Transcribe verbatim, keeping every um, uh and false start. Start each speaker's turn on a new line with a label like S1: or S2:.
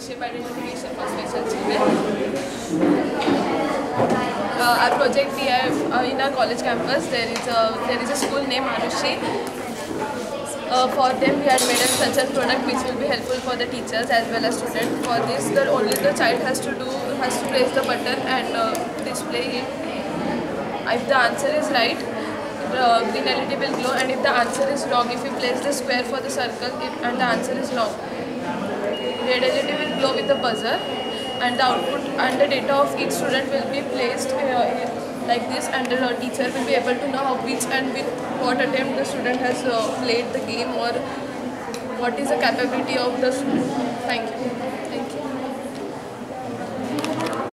S1: shape identification for special children. Uh, our project we have uh, in our college campus, there is a there is a school named Maharashtra. Uh, for them we had made a such a product which will be helpful for the teachers as well as students. For this, the only the child has to do has to press the button and uh, display it. If the answer is right, the green L E D will glow, and if the answer is wrong, if you place the square for the circle if, and the answer is wrong, red L E D will glow with the buzzer, and the output and the data of each student will be placed uh, like this, and the teacher will be able to know how which and with what attempt the student has uh, played the game, or what is the capability of the student. Thank you.